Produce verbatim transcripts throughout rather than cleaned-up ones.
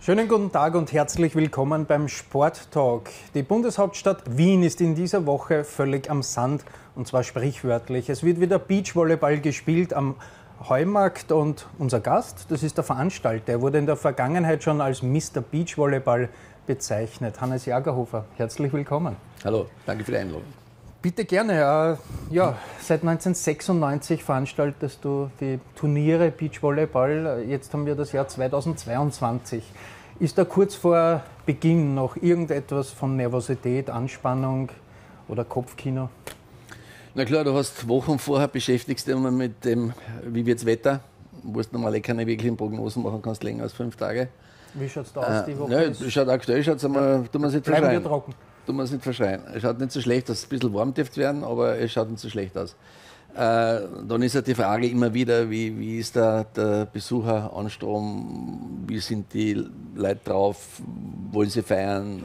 Schönen guten Tag und herzlich willkommen beim Sporttalk. Die Bundeshauptstadt Wien ist in dieser Woche völlig am Sand, und zwar sprichwörtlich. Es wird wieder Beachvolleyball gespielt am Heumarkt und unser Gast, das ist der Veranstalter. Er wurde in der Vergangenheit schon als Mister Beachvolleyball bezeichnet. Hannes Jagerhofer, herzlich willkommen. Hallo, danke für die Einladung. Bitte gerne. Ja, seit neunzehnhundertsechsundneunzig veranstaltest du die Turniere Beachvolleyball. Jetzt haben wir das Jahr zweitausendzweiundzwanzig. Ist da kurz vor Beginn noch irgendetwas von Nervosität, Anspannung oder Kopfkino? Na klar, du hast Wochen vorher beschäftigst dich immer mit dem, wie wird's Wetter, wo du normal keine wirklichen Prognosen machen kannst, länger als fünf Tage. Wie schaut es da aus, die Woche? Äh, ja, schaut aktuell, schaut's einmal, tun wir es nicht Bleiben verschreien. wir trocken. Tun wir es nicht verschreien. Es schaut nicht so schlecht aus, ein bisschen warm dürfte werden, aber es schaut nicht so schlecht aus. Äh, dann ist ja die Frage immer wieder, wie, wie ist da der Besucheranstrom, wie sind die Leute drauf, wollen sie feiern?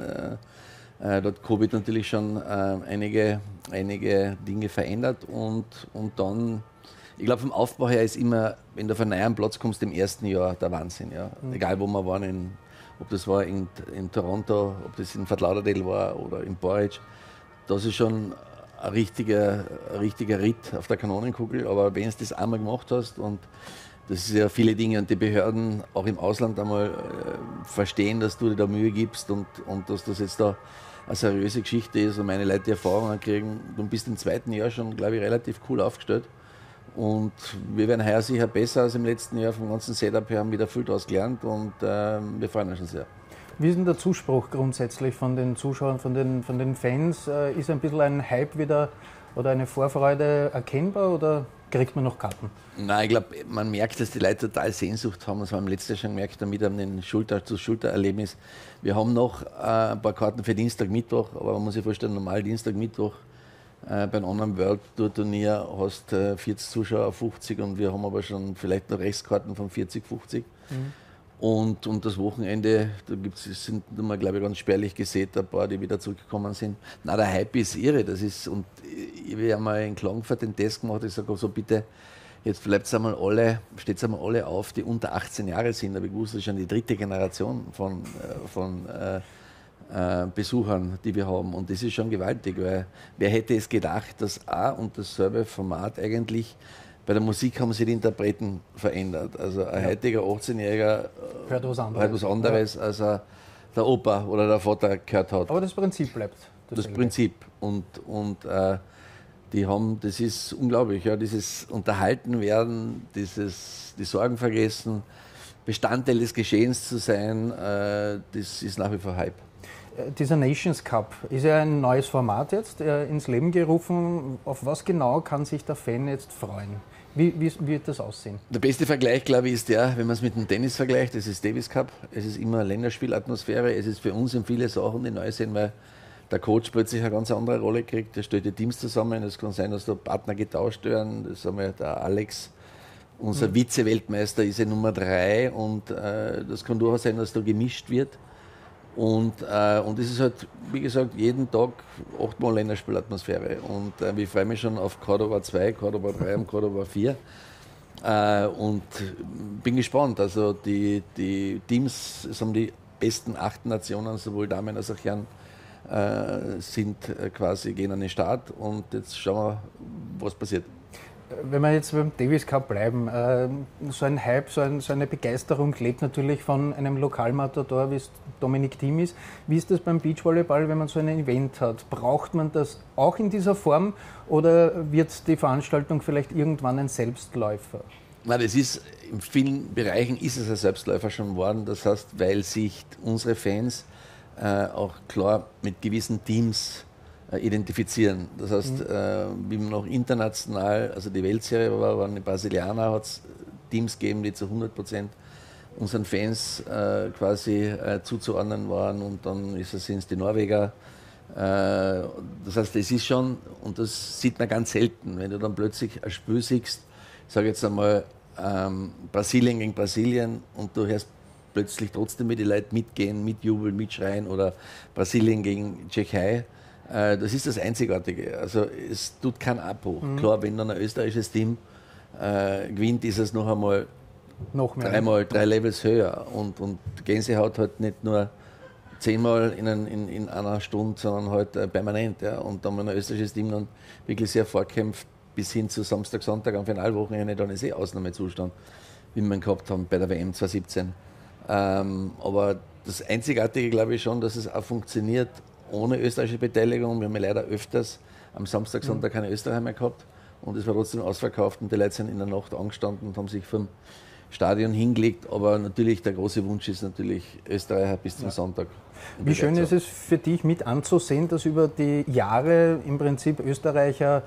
Äh, äh, dort hat Covid natürlich schon äh, einige, einige Dinge verändert und, und dann, ich glaube vom Aufbau her ist immer, wenn du auf einen neuen Platz kommst im ersten Jahr, der Wahnsinn. Ja? Mhm. Egal wo wir waren, in, ob das war in, in Toronto, ob das in Fort Lauderdale war oder in Porridge, das ist schon ein richtiger, ein richtiger Ritt auf der Kanonenkugel, aber wenn du das einmal gemacht hast und das ist ja viele Dinge und die Behörden auch im Ausland einmal äh, verstehen, dass du dir da Mühe gibst und, und dass das jetzt da eine seriöse Geschichte ist und meine Leute die Erfahrungen kriegen. Du bist im zweiten Jahr schon, glaube ich, relativ cool aufgestellt und wir werden heuer sicher besser als im letzten Jahr. Vom ganzen Setup her haben wir da viel daraus gelernt und äh, wir freuen uns schon sehr. Wie ist denn der Zuspruch grundsätzlich von den Zuschauern, von den, von den Fans? Ist ein bisschen ein Hype wieder oder eine Vorfreude erkennbar oder kriegt man noch Karten? Nein, ich glaube, man merkt, dass die Leute total Sehnsucht haben. Das haben wir letztes Jahr schon gemerkt, damit haben den Schulter-zu-Schulter-Erlebnis. Wir haben noch äh, ein paar Karten für Dienstag, Mittwoch, aber man muss sich vorstellen, normal Dienstag, Mittwoch äh, bei einem anderen World Tour Turnier hast äh, vierzig Zuschauer auf fünfzig und wir haben aber schon vielleicht noch Restkarten von vierzig, fünfzig. Mhm. Und, und das Wochenende, da gibt's, sind wir, glaube ich, ganz spärlich gesehen, ein paar, die wieder zurückgekommen sind. Na, der Hype ist irre. Das ist, und ich habe mal in Klagenfurt den Test gemacht. Ich sage so, bitte, jetzt bleibt einmal alle, steht einmal alle auf, die unter achtzehn Jahre sind. Aber ich wusste, das ist schon die dritte Generation von, von äh, äh, Besuchern, die wir haben. Und das ist schon gewaltig, weil wer hätte es gedacht, dass auch und dasselbe Format eigentlich. Bei der Musik haben sich die Interpreten verändert. Also ein ja. heutiger achtzehnjähriger hört was anderes, hört was anderes ja. als er, der Opa oder der Vater gehört hat. Aber das Prinzip bleibt. Das Prinzip. Und, und äh, die haben, das ist unglaublich, ja, dieses Unterhaltenwerden, dieses, die Sorgen vergessen, Bestandteil des Geschehens zu sein, äh, das ist nach wie vor Hype. Dieser Nations Cup ist ja ein neues Format jetzt äh, ins Leben gerufen. Auf was genau kann sich der Fan jetzt freuen? Wie, wie wird das aussehen? Der beste Vergleich, glaube ich, ist der, wenn man es mit dem Tennis vergleicht, das ist Davis Cup. Es ist immer Länderspielatmosphäre. Es ist für uns in viele Sachen, die neu sind, weil der Coach plötzlich eine ganz andere Rolle kriegt. Der stellt die Teams zusammen. Es kann sein, dass da Partner getauscht werden. Das haben wir der Alex, unser mhm. Vize-Weltmeister, ist ja Nummer drei. Und äh, das kann durchaus sein, dass da gemischt wird. Und, äh, und es ist halt, wie gesagt, jeden Tag achtmal Länderspielatmosphäre. Und äh, ich freue mich schon auf Cordoba zwei, Cordoba drei und Cordoba vier. Äh, und bin gespannt. Also die, die Teams, es haben die besten acht Nationen, sowohl Damen als auch Herren, äh, sind äh, quasi, gehen an den Start. Und jetzt schauen wir, was passiert. Wenn wir jetzt beim Davis Cup bleiben, äh, so ein Hype, so, ein, so eine Begeisterung lebt natürlich von einem Lokalmatador, wie es Dominik Thiem ist. Wie ist das beim Beachvolleyball, wenn man so ein Event hat? Braucht man das auch in dieser Form oder wird die Veranstaltung vielleicht irgendwann ein Selbstläufer? Nein, das ist, in vielen Bereichen ist es ein Selbstläufer schon geworden. Das heißt, weil sich unsere Fans äh, auch klar mit gewissen Teams identifizieren. Das heißt, mhm. äh, wie man noch international, also die Weltserie war, waren die Brasilianer, hat es Teams gegeben, die zu hundert Prozent unseren Fans äh, quasi äh, zuzuordnen waren und dann ist es, sind es die Norweger. Äh, das heißt, es ist schon, und das sieht man ganz selten, wenn du dann plötzlich ein Spiel siehst, ich sage jetzt einmal ähm, Brasilien gegen Brasilien und du hörst plötzlich trotzdem mit die Leute mitgehen, mitjubeln, mitschreien oder Brasilien gegen Tschechei. Das ist das Einzigartige. Also es tut keinen Abbruch. Mhm. Klar, wenn dann ein österreichisches Team äh, gewinnt, ist es noch einmal noch mehr. Dreimal, drei Levels höher. Und, und Gänsehaut halt nicht nur zehnmal in, ein, in, in einer Stunde, sondern halt äh, permanent. Ja. Und da haben wir ein österreichisches Team dann wirklich sehr vorkämpft, bis hin zu Samstag, Sonntag am Finalwochenende, dann ist eh Ausnahmezustand, wie wir ihn gehabt haben bei der W M zwanzig siebzehn. Ähm, aber das Einzigartige glaube ich schon, dass es auch funktioniert ohne österreichische Beteiligung. Wir haben ja leider öfters am Samstag, Sonntag keine Österreicher mehr gehabt und es war trotzdem ausverkauft und die Leute sind in der Nacht angestanden und haben sich vom Stadion hingelegt. Aber natürlich der große Wunsch ist natürlich Österreicher bis zum ja. Sonntag. Wie schön ist es für dich mit anzusehen, dass über die Jahre im Prinzip Österreicher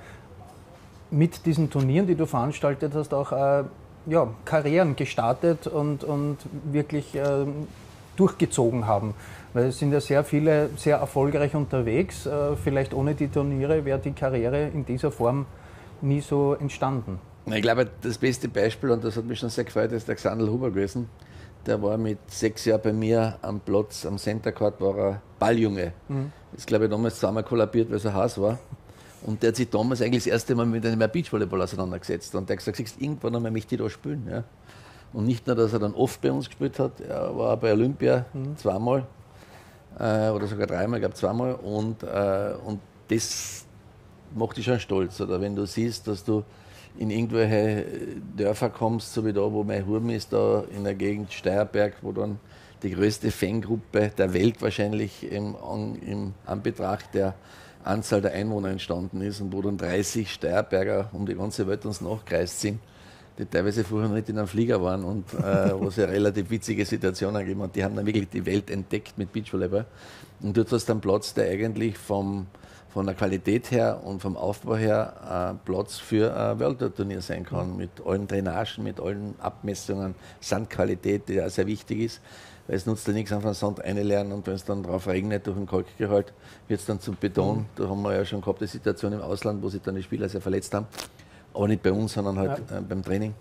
mit diesen Turnieren, die du veranstaltet hast, auch äh, ja, Karrieren gestartet und, und wirklich äh, durchgezogen haben. Weil es sind ja sehr viele sehr erfolgreich unterwegs. Äh, vielleicht ohne die Turniere wäre die Karriere in dieser Form nie so entstanden. Ich glaube, das beste Beispiel, und das hat mich schon sehr gefreut, ist der Xandl Huber gewesen. Der war mit sechs Jahren bei mir am Platz, am Center Court, war er Balljunge. Mhm. Ist, glaube ich, damals zweimal kollabiert, weil es so heiß war. Und der hat sich damals eigentlich das erste Mal mit einem Beachvolleyball auseinandergesetzt. Und der hat gesagt, siehst, irgendwann einmal möchte ich da spielen. Ja. Und nicht nur, dass er dann oft bei uns gespielt hat, er war auch bei Olympia mhm. zweimal äh, oder sogar dreimal, ich glaube zweimal. Und, äh, und das macht dich schon stolz. Oder wenn du siehst, dass du in irgendwelche Dörfer kommst, so wie da, wo mein Hurm ist, da in der Gegend Steierberg, wo dann die größte Fangruppe der Welt wahrscheinlich im, an, im Anbetracht der Anzahl der Einwohner entstanden ist und wo dann dreißig Steierberger um die ganze Welt uns nachgereist sind, die teilweise vorher noch nicht in einem Flieger waren und äh, wo es ja relativ witzige Situationen gegeben hat. Die haben dann wirklich die Welt entdeckt mit Beachvolleyball. Und dort hast du einen Platz, der eigentlich vom, von der Qualität her und vom Aufbau her ein Platz für ein Weltturnier sein kann, mhm. mit allen Drainagen, mit allen Abmessungen, Sandqualität, die ja sehr wichtig ist. Weil es nutzt ja nichts, einfach Sand einlernen und wenn es dann drauf regnet durch den Kalkgehalt, wird es dann zum Beton. Mhm. Da haben wir ja schon gehabt die Situation im Ausland, wo sich dann die Spieler sehr verletzt haben. Aber nicht bei uns, sondern halt ja. äh, beim Training.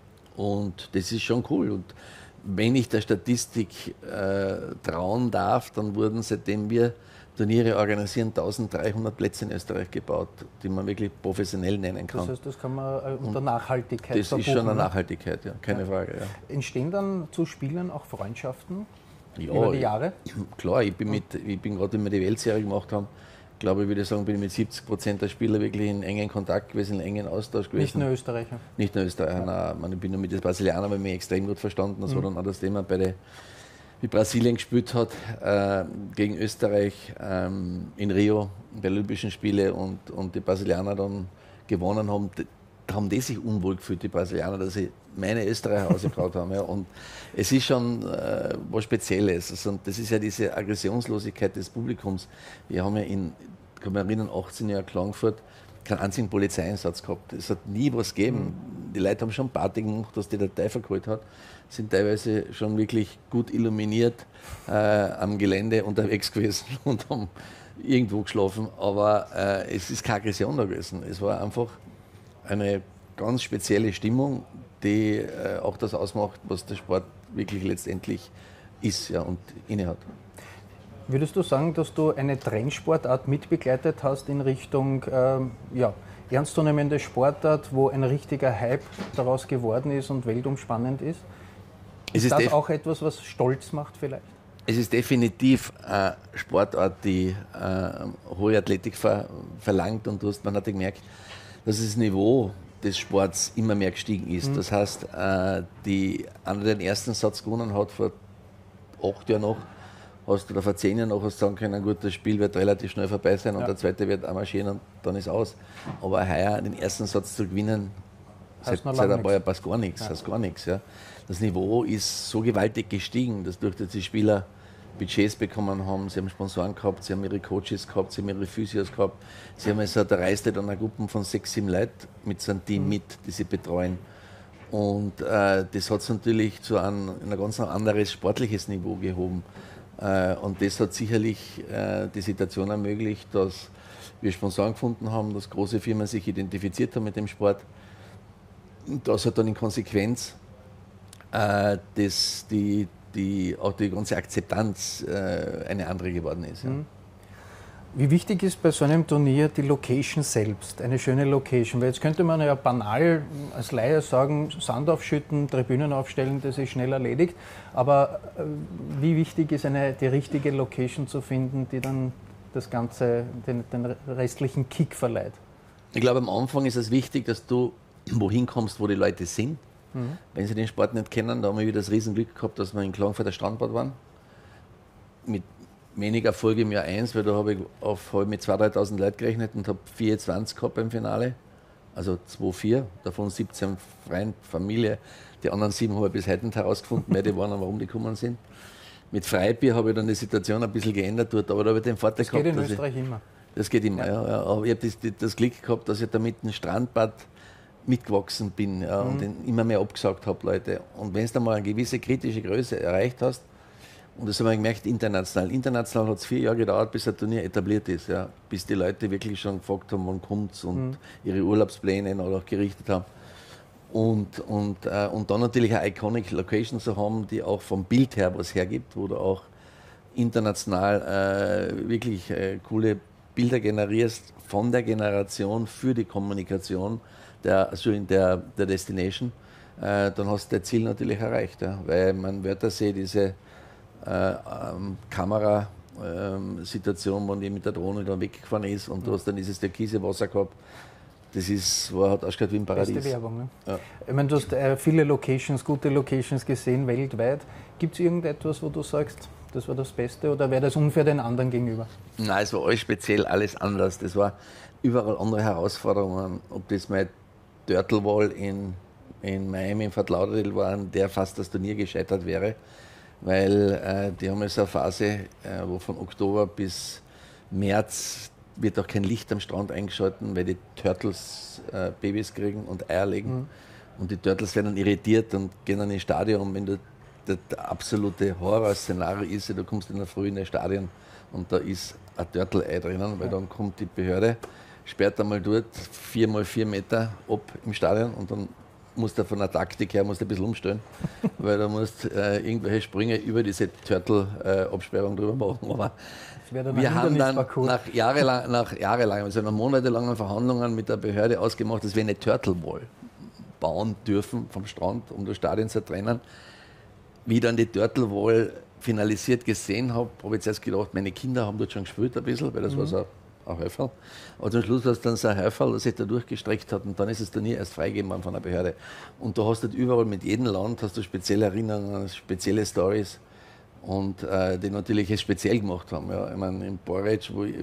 Und das ist schon cool. Und wenn ich der Statistik äh, trauen darf, dann wurden, seitdem wir Turniere organisieren, eintausenddreihundert Plätze in Österreich gebaut, die man wirklich professionell nennen kann. Das heißt, das kann man unter Nachhaltigkeit Das verbuchen, ist schon eine Nachhaltigkeit, ja, keine ja. Frage. Ja. Entstehen dann zu Spielern auch Freundschaften ja, über die Jahre? Klar, ich bin, mit, ich bin gerade, wenn wir die Weltserie gemacht haben, glaube ich, würde ich sagen, bin ich mit siebzig Prozent der Spieler wirklich in engen Kontakt gewesen, in engen Austausch gewesen. Nicht nur Österreicher? Nicht nur Österreicher, ja. nein. Ich bin nur mit den Brasilianern, weil ich mich extrem gut verstanden. Das mhm. war dann auch das Thema bei der wie Brasilien gespielt hat äh, gegen Österreich ähm, in Rio bei den Olympischen Spielen und, und die Brasilianer dann gewonnen haben, da haben die sich unwohl gefühlt, die Brasilianer, dass sie meine Österreicher ausgegraut haben. Ja. Und es ist schon äh, was Spezielles. Also, das ist ja diese Aggressionslosigkeit des Publikums. Wir haben ja in, kann man erinnern, achtzehn Jahren Klagenfurt keinen einzigen Polizeieinsatz gehabt. Es hat nie was gegeben. Die Leute haben schon Party gemacht, dass die Datei vergeholt hat, sind teilweise schon wirklich gut illuminiert äh, am Gelände unterwegs gewesen und haben irgendwo geschlafen. Aber äh, es ist keine Aggression da gewesen. Es war einfach eine ganz spezielle Stimmung, die äh, auch das ausmacht, was der Sport wirklich letztendlich ist, ja, und innehat. Würdest du sagen, dass du eine Trendsportart mitbegleitet hast in Richtung ähm, ja, ernstzunehmende Sportart, wo ein richtiger Hype daraus geworden ist und weltumspannend ist? Ist, ist das auch etwas, was stolz macht vielleicht? Es ist definitiv eine Sportart, die äh, hohe Athletik ver verlangt und du hast, man hat gemerkt, dass das Niveau des Sports immer mehr gestiegen ist. Mhm. Das heißt, äh, die, einer, der den ersten Satz gewonnen hat vor acht Jahren noch, hast du da vor zehn Jahren noch hast sagen können, gut, das Spiel wird relativ schnell vorbei sein und ja. der zweite wird auch marschieren und dann ist aus. Aber heuer den ersten Satz zu gewinnen, seit, seit ein paar Jahren passt gar nichts. Ja. Heißt gar nichts ja. Das Niveau ist so gewaltig gestiegen, dass durch die Spieler Budgets bekommen haben, sie haben Sponsoren gehabt, sie haben ihre Coaches gehabt, sie haben ihre Physios gehabt, sie haben also, da reist dann eine Gruppe von sechs, sieben Leuten mit so einem Team mit, die sie betreuen. Und äh, das hat es natürlich zu einem, ein ganz anderes sportliches Niveau gehoben. Äh, und das hat sicherlich äh, die Situation ermöglicht, dass wir Sponsoren gefunden haben, dass große Firmen sich identifiziert haben mit dem Sport. Und das hat dann in Konsequenz äh, das, die, die, auch die ganze Akzeptanz äh, eine andere geworden ist. Ja. Wie wichtig ist bei so einem Turnier die Location selbst, eine schöne Location? Weil jetzt könnte man ja banal als Laie sagen, Sand aufschütten, Tribünen aufstellen, das ist schnell erledigt. Aber wie wichtig ist eine, die richtige Location zu finden, die dann das Ganze, den, den restlichen Kick verleiht? Ich glaube, am Anfang ist es wichtig, dass du wohin kommst, wo die Leute sind. Mhm. Wenn sie den Sport nicht kennen, da haben wir wieder das Riesenglück gehabt, dass wir in Klagenfurter Strandbad waren. Mit wenig Erfolg im Jahr eins, weil da habe ich auf, hab ich mit zweitausend, dreitausend Leuten gerechnet und habe vierundzwanzig gehabt beim Finale. Also zwei vier, davon siebzehn Freunde, Familie. Die anderen sieben habe ich bis heute nicht herausgefunden, wer die waren und warum die gekommen sind. Mit Freibier habe ich dann die Situation ein bisschen geändert dort, aber da habe ich den Vorteil das gehabt. Das geht in Österreich ich, immer. Das geht immer, ja. ja. Aber ich habe das, das Glück gehabt, dass ich da mit dem Strandbad mitgewachsen bin, ja, mhm. und den immer mehr abgesagt habe, Leute. Und wenn du dann mal eine gewisse kritische Größe erreicht hast, und das haben wir gemerkt, international. International hat es vier Jahre gedauert, bis ein Turnier etabliert ist. Ja. Bis die Leute wirklich schon gefragt haben, wann kommt es und mhm. ihre Urlaubspläne oder auch gerichtet haben. Und, und, äh, und dann natürlich eine iconic Location zu haben, die auch vom Bild her was hergibt, wo du auch international äh, wirklich äh, coole Bilder generierst von der Generation für die Kommunikation der, also in der, der Destination. Äh, dann hast du das Ziel natürlich erreicht. Ja. Weil man Wörthersee diese Äh, ähm, Kamerasituation, ähm, wo die mit der Drohne dann weggefahren ist und du hast dann dieses türkise Wasser gehabt. Das ist, war, hat ausgeschaut wie ein Paradies. Beste Werbung, ne? Ja. Ich meine, du hast äh, viele Locations, gute Locations gesehen, weltweit. Gibt es irgendetwas, wo du sagst, das war das Beste oder wäre das unfair den anderen gegenüber? Nein, es war alles speziell, alles anders. Das war überall andere Herausforderungen. Ob das mein Turtle Wall in, in Miami, in Fort Lauderdale war, der fast das Turnier gescheitert wäre. Weil äh, die haben ja so eine Phase, äh, wo von Oktober bis März wird auch kein Licht am Strand eingeschalten, weil die Turtles äh, Babys kriegen und Eier legen. Mhm. Und die Turtles werden dann irritiert und gehen dann ins Stadion. Wenn du das, das absolute Horrorszenario ist, du kommst in der Früh in das Stadion und da ist ein Turtle-Ei drinnen, weil dann kommt die Behörde, sperrt einmal dort vier mal vier Meter ab im Stadion und dann musst du von der Taktik her musst du ein bisschen umstellen, weil du musst äh, irgendwelche Sprünge über diese Turtle-Absperrung äh, drüber machen. Aber wir haben dann nach, jahrelang, nach jahrelang, also nach monatelangen Verhandlungen mit der Behörde ausgemacht, dass wir eine Turtle Wall bauen dürfen vom Strand, um das Stadion zu trennen. Wie ich dann die Turtle Wall finalisiert gesehen habe, habe ich zuerst gedacht, meine Kinder haben dort schon gespielt ein bisschen, weil das mhm. war so ein Häuferl. Aber zum Schluss war es dann so ein Häuferl, das sich da durchgestreckt hat und dann ist das Turnier erst freigegeben worden von der Behörde. Und da hast du überall mit jedem Land hast du spezielle Erinnerungen, spezielle Stories und äh, die natürlich es speziell gemacht haben. Ja. Ich meine, in Boric, wo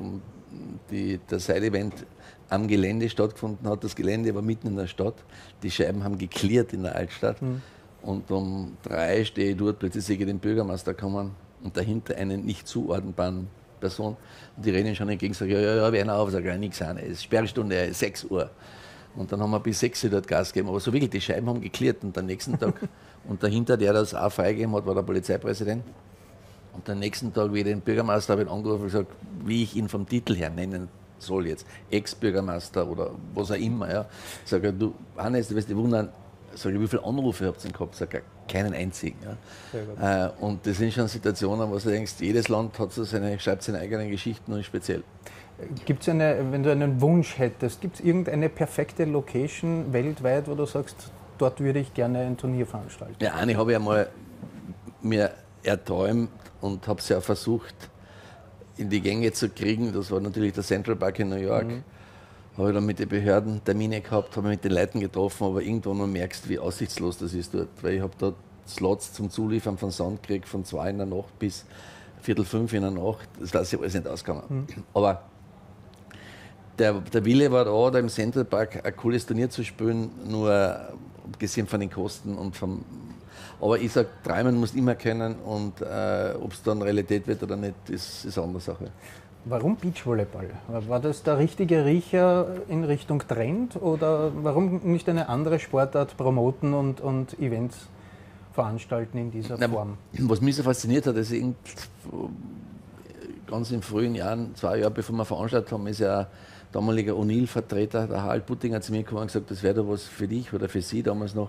die, der Side-Event am Gelände stattgefunden hat, das Gelände war mitten in der Stadt, die Scheiben haben geklärt in der Altstadt mhm. und um drei stehe ich dort, plötzlich sehe ich den Bürgermeister kommen und dahinter einen nicht zuordnenbaren Person. Und die reden schon entgegen, sagen, ja, ja, ja, wir hören auf, sagen, ja, nichts an, es ist Sperrstunde, sechs Uhr. Und dann haben wir bis sechs Uhr dort Gas gegeben. Aber so wirklich, die Scheiben haben geklärt. Und am nächsten Tag, und dahinter, der das auch freigegeben hat, war der Polizeipräsident. Und am nächsten Tag, wie ich den Bürgermeister habe ich angerufen und gesagt, wie ich ihn vom Titel her nennen soll jetzt. Ex-Bürgermeister oder was auch immer. Ja. Ich sage, du, Hannes, du wirst dich wundern, sag ich, wie viele Anrufe habt ihr denn gehabt? Sag ich, keinen einzigen. Ja. Äh, und das sind schon Situationen, wo du denkst, jedes Land hat so seine, schreibt seine eigenen Geschichten und speziell. Gibt es eine, wenn du einen Wunsch hättest, gibt es irgendeine perfekte Location weltweit, wo du sagst, dort würde ich gerne ein Turnier veranstalten? Ja, eine habe ich einmal mir erträumt und habe es ja versucht, in die Gänge zu kriegen. Das war natürlich der Central Park in New York. Mhm. Habe ich dann mit den Behörden Termine gehabt, habe mich mit den Leuten getroffen, aber irgendwann mal merkst, wie aussichtslos das ist dort. Weil ich habe dort Slots zum Zuliefern von Sand gekriegt, von zwei in der Nacht bis Viertel fünf in der Nacht. Das lasse ich alles nicht ausgegangen. Mhm. Aber der, der Wille war da, da im Central Park ein cooles Turnier zu spielen, nur abgesehen von den Kosten und vom. Aber ich sage, träumen musst du immer können und äh, ob es dann Realität wird oder nicht, ist, ist eine andere Sache. Warum Beachvolleyball? War das der richtige Riecher in Richtung Trend oder warum nicht eine andere Sportart promoten und, und Events veranstalten in dieser Na, Form? Was mich so fasziniert hat, ist ganz in frühen Jahren, zwei Jahre bevor wir veranstaltet haben, ist ja ein damaliger O'Neill-Vertreter, der Harald Buttinger, zu mir gekommen und gesagt, das wäre doch was für dich oder für Sie damals noch,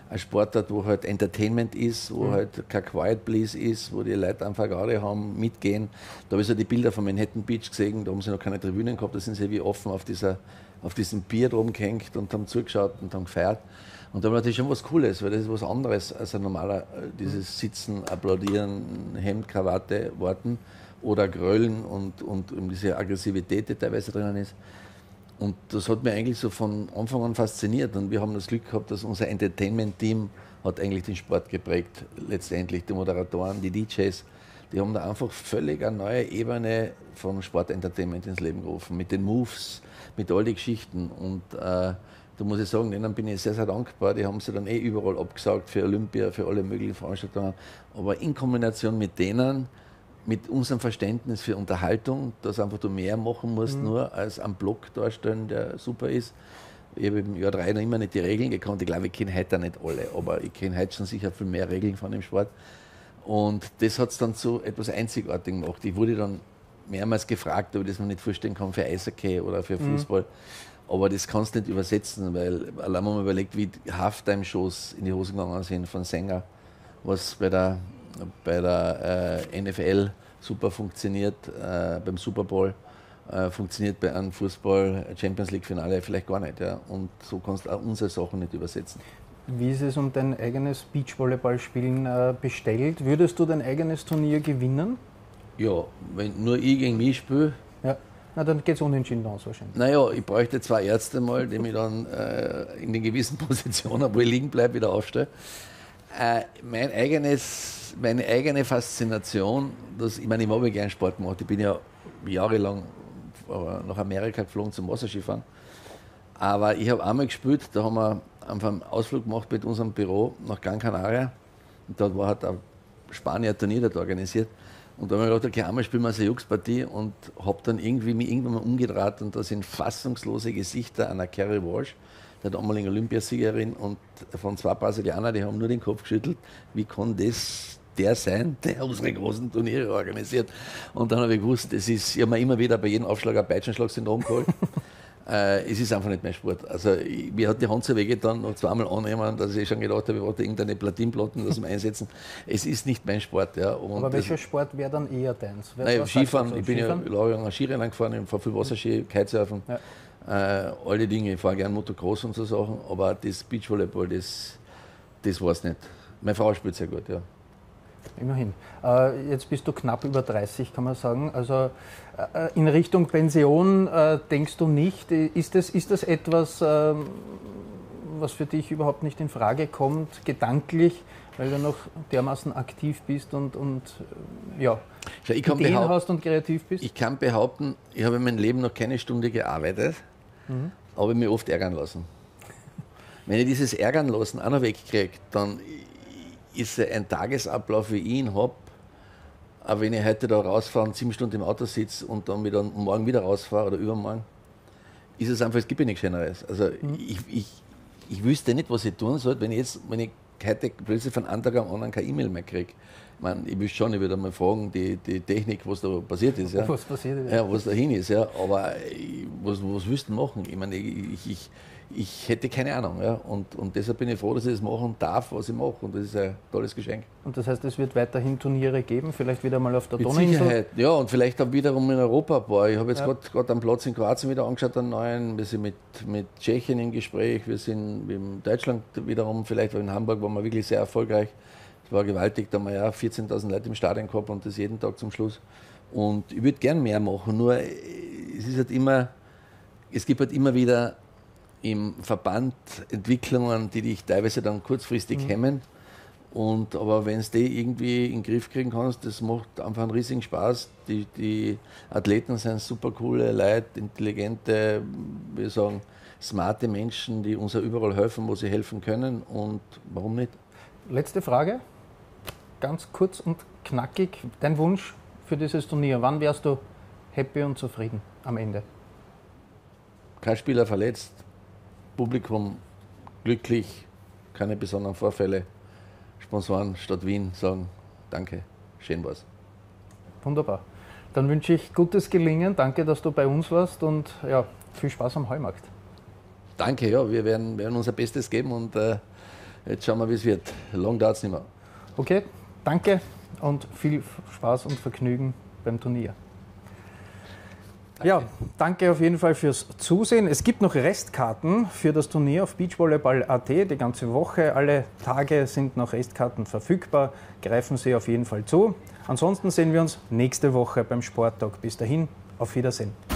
ein Sportart, wo halt Entertainment ist, wo mhm. halt kein Quiet Please ist, wo die Leute einfach gerade haben, mitgehen. Da habe ich so die Bilder von Manhattan Beach gesehen, da haben sie noch keine Tribünen gehabt, da sind sie wie offen auf, dieser, auf diesem Pier drum gehängt und haben zugeschaut und haben gefeiert. Und da war natürlich schon was Cooles, weil das ist was anderes als ein normaler, dieses Sitzen, Applaudieren, Hemd, Krawatte, Warten oder Grölen und, und diese Aggressivität, die teilweise drinnen ist. Und das hat mich eigentlich so von Anfang an fasziniert. Und wir haben das Glück gehabt, dass unser Entertainment-Team hat eigentlich den Sport geprägt. Letztendlich die Moderatoren, die D Js, die haben da einfach völlig eine neue Ebene von Sportentertainment ins Leben gerufen. Mit den Moves, mit all den Geschichten. Und äh, da muss ich sagen, denen bin ich sehr, sehr dankbar. Die haben sie dann eh überall abgesagt für Olympia, für alle möglichen Veranstaltungen. Aber in Kombination mit denen, mit unserem Verständnis für Unterhaltung, dass einfach du mehr machen musst, mhm. nur als am Block darstellen, der super ist. Ich habe im Jahr drei noch immer nicht die Regeln gekannt. Ich glaube, ich kenne heute auch nicht alle, aber ich kenne heute schon sicher viel mehr Regeln von dem Sport. Und das hat es dann zu etwas Einzigartigem gemacht. Ich wurde dann mehrmals gefragt, ob ich das mir nicht vorstellen kann für Eishockey oder für Fußball. Mhm. Aber das kannst du nicht übersetzen, weil allein wenn man überlegt, wie Halftime-Shows in die Hose gegangen sind von Sänger, was bei der bei der äh, N F L super funktioniert, äh, beim Super Bowl äh, funktioniert bei einem Fußball-Champions-League-Finale vielleicht gar nicht. Ja? Und so kannst du auch unsere Sachen nicht übersetzen. Wie ist es um dein eigenes Beachvolleyballspielen äh, bestellt? Würdest du dein eigenes Turnier gewinnen? Ja, wenn nur ich gegen mich spiele. Ja. Na, dann geht es unentschieden aus wahrscheinlich. Naja, ich bräuchte zwei Ärzte mal, die mich dann äh, in den gewissen Positionen, wo ich liegen bleibe, wieder aufstelle. Äh, mein eigenes, meine eigene Faszination, das, ich meine, ich habe gerne Sport gemacht. Ich bin ja jahrelang nach Amerika geflogen zum Wasserskifahren. Aber ich habe einmal gespielt, da haben wir einfach einen Ausflug gemacht mit unserem Büro nach Gran Canaria. Und dort war halt ein Spanier Turnier dort organisiert. Und da habe ich gedacht, okay, einmal spielen wir eine Jux-Partie und habe dann irgendwie mich irgendwann mal umgedreht und da sind fassungslose Gesichter einer Kerry Walsh, der damaligen Olympiasiegerin, und von zwei Brasilianern, die haben nur den Kopf geschüttelt. Wie kann das der sein, der unsere großen Turniere organisiert? Und dann habe ich gewusst, das ist, ich habe mir immer wieder bei jedem Aufschlag ein Peitschenschlag-Syndrom geholt. äh, es ist einfach nicht mein Sport. Also ich, mir hat die Hand so wehgetan, noch zweimal annehmen, dass ich schon gedacht habe, ich wollte irgendeine Platinplatten das einsetzen. Es ist nicht mein Sport. Ja. Und aber welcher Sport wäre dann eher deins? Nein, Skifahren. Ich bin Skifahren? ja lange Skirennen gefahren, ich fahre viel Wasserski, Kitesurfen. Ja. Äh, alle Dinge, ich fahre gerne Motocross und so Sachen, aber das Beachvolleyball, das, das war es nicht. Meine Frau spielt sehr gut, ja. Immerhin. Äh, jetzt bist du knapp über dreißig, kann man sagen. Also äh, in Richtung Pension äh, denkst du nicht. Ist das, ist das etwas, äh, was für dich überhaupt nicht in Frage kommt, gedanklich, weil du noch dermaßen aktiv bist und, und ja, ja, ich kann Ideen hast und kreativ bist? Ich kann behaupten, ich habe in meinem Leben noch keine Stunde gearbeitet, mhm. aber mich oft ärgern lassen. Wenn ich dieses Ärgern lassen auch noch wegkriege, dann ist ein Tagesablauf, wie ich ihn habe, aber wenn ich heute da rausfahre und sieben Stunden im Auto sitze und dann wieder morgen wieder rausfahre oder übermorgen, ist es einfach, es gibt ja nichts Schöneres. Also mhm. ich, ich, ich wüsste nicht, was ich tun soll, wenn ich jetzt, wenn ich heute plötzlich von einem Tag am anderen keine E-Mail mehr kriege. Ich meine, ich will schon, ich würde mal fragen, die, die Technik, was da passiert ist. Ja. Was passiert ist. Ja, was dahin ist, ja. Aber was, was willst du machen? Ich meine, ich, ich, ich hätte keine Ahnung. Ja. Und, und deshalb bin ich froh, dass ich das machen darf, was ich mache. Und das ist ein tolles Geschenk. Und das heißt, es wird weiterhin Turniere geben, vielleicht wieder mal auf der Mit Donauinsel? Sicherheit, ja. Und vielleicht auch wiederum in Europa ein paar. Ich habe jetzt ja. gerade einen Platz in Kroatien wieder angeschaut, einen neuen. Wir sind mit, mit Tschechien im Gespräch. Wir sind in Deutschland wiederum, vielleicht, weil in Hamburg waren wir wirklich sehr erfolgreich. Es war gewaltig, da haben wir ja vierzehntausend Leute im Stadion gehabt und das jeden Tag zum Schluss. Und ich würde gern mehr machen, nur es ist halt immer, es gibt halt immer wieder im Verband Entwicklungen, die dich teilweise dann kurzfristig mhm. hemmen. Und, aber wenn du die irgendwie in den Griff kriegen kannst, das macht einfach einen riesigen Spaß. Die, die Athleten sind super coole Leute, intelligente, wir sagen, smarte Menschen, die uns ja überall helfen, wo sie helfen können. Und warum nicht? Letzte Frage, ganz kurz und knackig. Dein Wunsch für dieses Turnier, wann wärst du happy und zufrieden am Ende? Kein Spieler verletzt, Publikum glücklich, keine besonderen Vorfälle. Sponsoren Stadt Wien sagen, danke, schön war's. Wunderbar. Dann wünsche ich gutes Gelingen, danke, dass du bei uns warst und ja, viel Spaß am Heumarkt. Danke, ja, wir werden, werden unser Bestes geben und äh, Jetzt schauen wir, wie es wird. Lang dauert es nicht mehr. Okay, danke und viel Spaß und Vergnügen beim Turnier. Danke. Ja, danke auf jeden Fall fürs Zusehen. Es gibt noch Restkarten für das Turnier auf beachvolleyball punkt at die ganze Woche. Alle Tage sind noch Restkarten verfügbar. Greifen Sie auf jeden Fall zu. Ansonsten sehen wir uns nächste Woche beim Sporttag. Bis dahin, auf Wiedersehen.